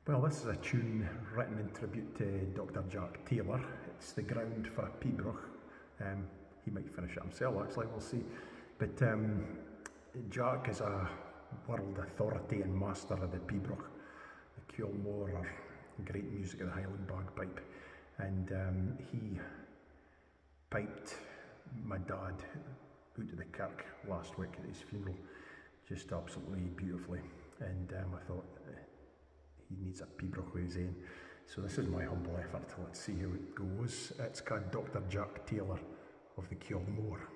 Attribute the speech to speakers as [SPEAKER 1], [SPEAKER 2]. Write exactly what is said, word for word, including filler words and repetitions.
[SPEAKER 1] Well, this is a tune written in tribute to Doctor Jack Taylor. It's the ground for Pibroch. Um, he might finish it himself, actually, we'll see. But um, Jack is a world authority and master of the Pibroch. The Ceol Mor are great music of the Highland Bagpipe. And um, he piped my dad out to the Kirk last week at his funeral, just absolutely beautifully. And um, I thought, uh, he needs a Pibroch with his own. So this is my humble effort. Let's see how it goes. It's called Doctor Jack Taylor of the Ceol Mor.